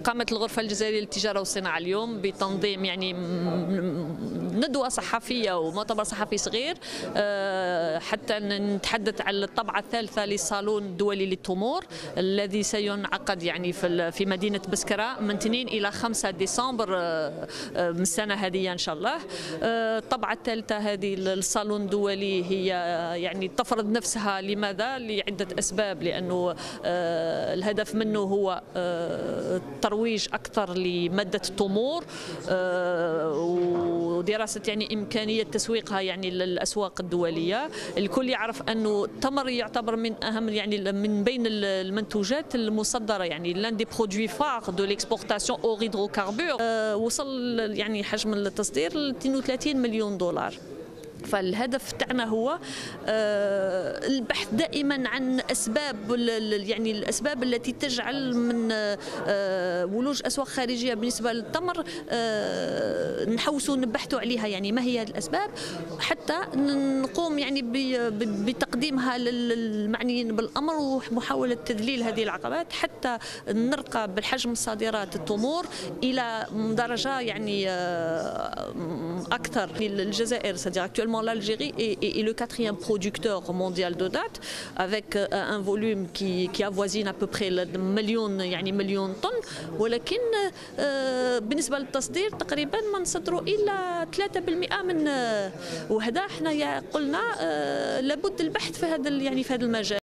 قامت الغرفة الجزائرية للتجارة والصناعة اليوم بتنظيم ندوة صحفية ومؤتمر صحفي صغير حتى نتحدث عن الطبعة الثالثة للصالون الدولي للتمور الذي سينعقد في مدينة بسكرة من 2 إلى 5 ديسمبر من السنة هذه إن شاء الله. الطبعة الثالثة هذه الصالون الدولي هي تفرض نفسها. لماذا؟ لعدة أسباب، لأنه الهدف منه هو ترويج أكثر لمادة التمور ودراسة إمكانية تسويقها للأسواق الدولية. الكل يعرف أنه التمر يعتبر من أهم من بين المنتوجات المصدرة، l'un des produits phares de l'exportation hors hydrocarbures. وصل حجم التصدير ل 32 مليون دولار. فالهدف تاعنا هو البحث دائما عن اسباب الاسباب التي تجعل من ولوج اسواق خارجيه بالنسبه للتمر نحوسوا نبحثوا عليها، ما هي الاسباب حتى نقوم بتقديمها للمعنيين بالامر ومحاوله تذليل هذه العقبات حتى نرقى بالحجم صادرات التمور الى درجه اكثر. الجزائر l'Algérie est le 4e producteur mondial de dattes avec un volume qui avoisine à peu près مليون طن، ولكن بالنسبة للتصدير تقريبا ما نصدروا إلا 3% من، وهذا احنا قلنا لابد البحث في هذا المجال.